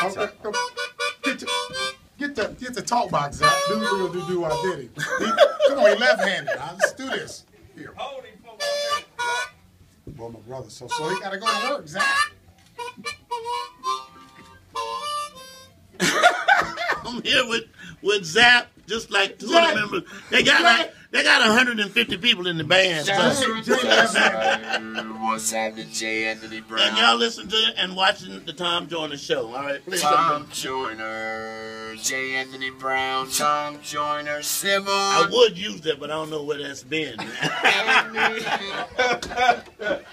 Get the talk box, Zapp. Do I did it. Come on, he left-handed. Let's do this. Here. Hold him, folks. Well, my brother, so he gotta go to work, Zapp. I'm here with Zapp, just like 200 members. They got 150 people in the band. What's happening, J. Anthony Brown? And y'all listen to it and watching the Tom Joyner show. All right, please. Tom Joyner, J. Anthony Brown, Tom Joyner, Simon. I would use that, but I don't know where that's been.